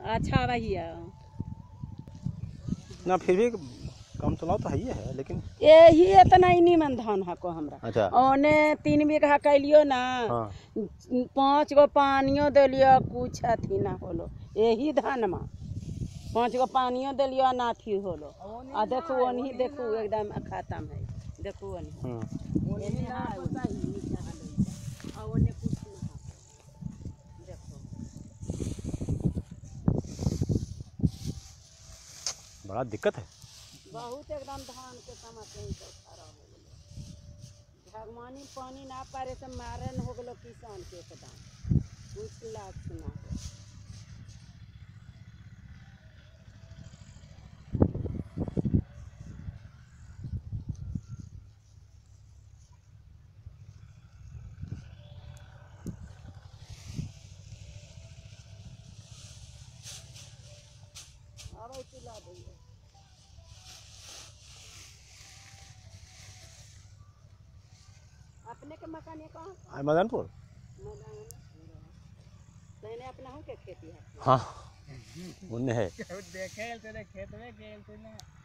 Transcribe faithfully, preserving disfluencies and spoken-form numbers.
अच्छा भैया ना फिर भी कम चलाओ तो है ही है लेकिन यही इतना ही निमन धान हको हमरा। अच्छा ओने तीन बीघा कैलियो ना हाँ पाँच गो पानियो दिलियो कुछ अथी ना होलो यही धान में पाँच गो पानियो दिलियो ना अथी होलो आ देखू ओनही देखू एकदम खत्म है देखू ओनही एने हाय ओनही नीचे हाल आ ओने कुछ ना देखो बड़ा दिक्कत है बहुत एकदम धान के समस्या ही सब खराब हो गलो भगवानी पानी ना पारे से मारन हो गलो किसान के एकदम कुछ लाभ सुना अब चिल्ला देंगे अपने के मकान ये कहाँ मदनपुर मैंने अपना हूँ के खेती है हाँ उन्हें है देखे तेरे खेत में गेल तूने